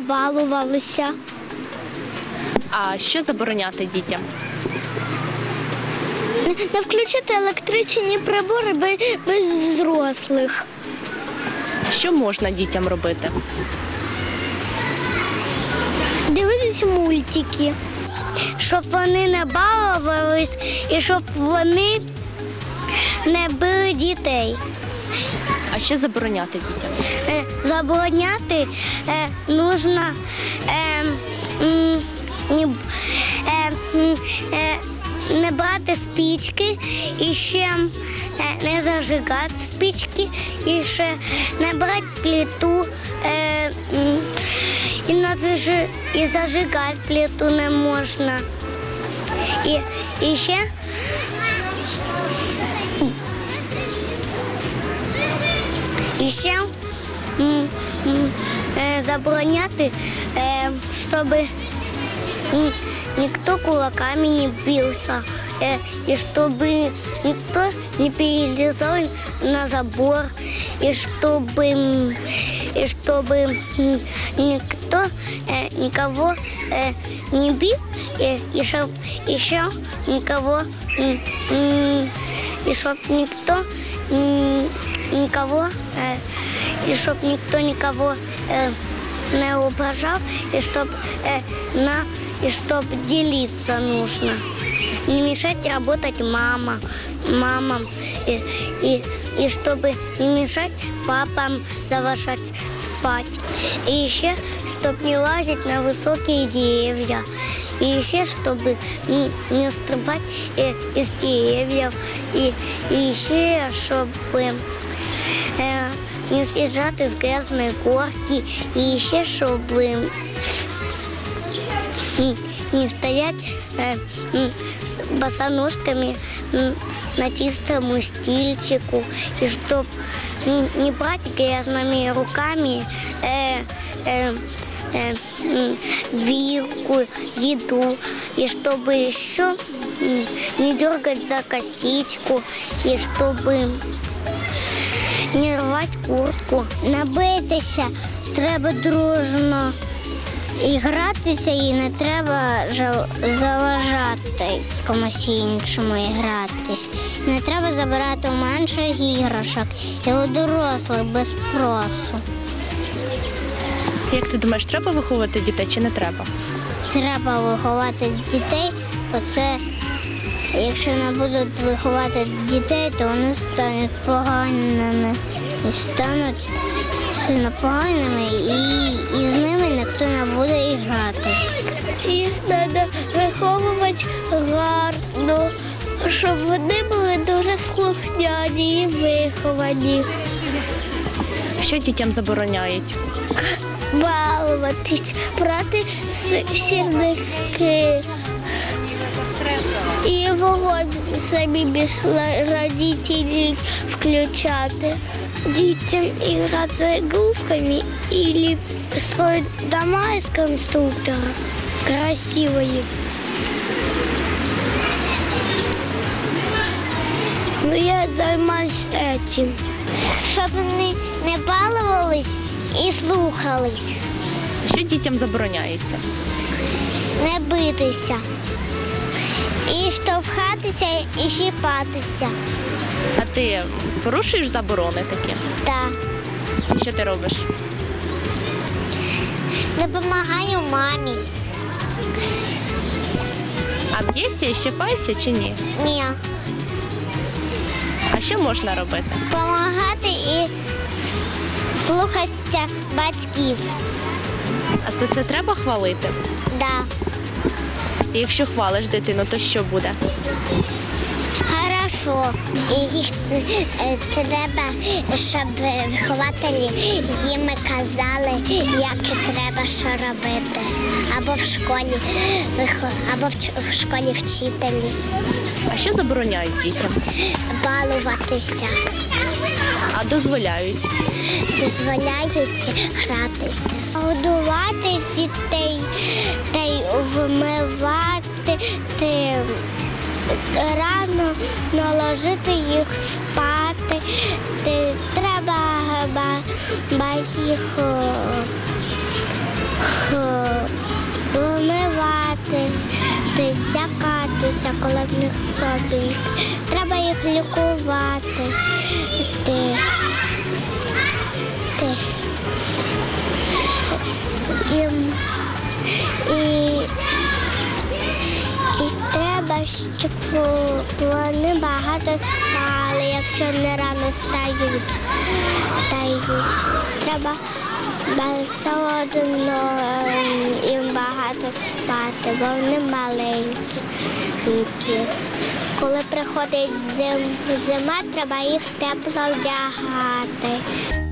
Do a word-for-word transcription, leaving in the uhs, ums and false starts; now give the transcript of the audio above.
балувалися. А що забороняти дітям? Не включити електричні прибори без взрослих. Що можна дітям робити? Дивитися мультики, щоб вони не балувались і щоб вони не били дітей. А що забороняти дітям? Е, забороняти е, нужно е, м, не, е, м, е, не брати спички і ще е, не зажигати спички, і ще не брати плиту, е, м, і, не зажи, і зажигати плиту не можна. І, і ще І ще м, м, е, забороняти, е, щоб м, ніхто кулаками не бився, е, і щоб ніхто не перелізав на забор, і щоб, м, і щоб м, ніхто е, нікого е, не бив, і, і щоб і ще нікого, м, м, і щоб ніхто м, никого, э, и чтоб никто никого э, не обожал, и чтоб э, на, и чтоб делиться нужно. Не мешать работать мама, мамам, и, и, и чтобы не мешать папам завышать спать. И еще, чтоб не лазить на высокие деревья. И еще, чтобы не, не стрибать э, из деревьев. И, и еще, чтобы не съезжати з грязної горки, і ще, щоб не стояти з босоножками на чистому стільчику, і щоб не брати грязными руками вилку, еду, и чтобы еще не дергать за косичку, и чтобы не рвати куртку. Не битися, треба дружно і гратися, і не треба заважати комусь іншому і грати. Не треба забирати у менших іграшок і у дорослих без спросу. Як ти думаєш, треба виховувати дітей чи не треба? Треба виховати дітей, бо це, якщо не будуть виховати дітей, то вони стануть поганими і стануть сильно поганими, і, і з ними ніхто не буде і грати. Їх треба виховувати гарно, щоб вони були дуже слухняні і виховані. Що дітям забороняють? Балуватись, брати сірники. І вогонь самі без родителей включати. Дітям грати з игрушками или строить дома из конструктора красивые. Ну, я займаюсь этим. Щоб вони не балувались і слухались. Що дітям забороняється? Не битися. І штовхатися, і щіпатися. А ти порушуєш заборони такі? Так. Що ти робиш? Допомагаю мамі. А б'єшся і щипаєшся чи ні? Ні. А що можна робити? Допомагати і слухати батьків. А це, це треба хвалити? Да. І якщо хвалиш дитину, то що буде? Хорошо. І треба, щоб вихователі їм казали, як треба що робити. Або в школі, або в школі вчителі. А що забороняють дітям? Балуватися. А дозволяють? Дозволяють гратися. Годувати дітей, та й вмивати, та рано наложити їх спати. Та треба ба, ба їх Е, Вимивати, сякатися, коли в них собі. Треба їх лікувати. Ти, ти. І, і, і треба, щоб вони багато спали, якщо не рано стають. стають. Треба все одно їм багато спати, бо вони маленькі. Коли приходить зим, зима, треба їх тепло вдягати.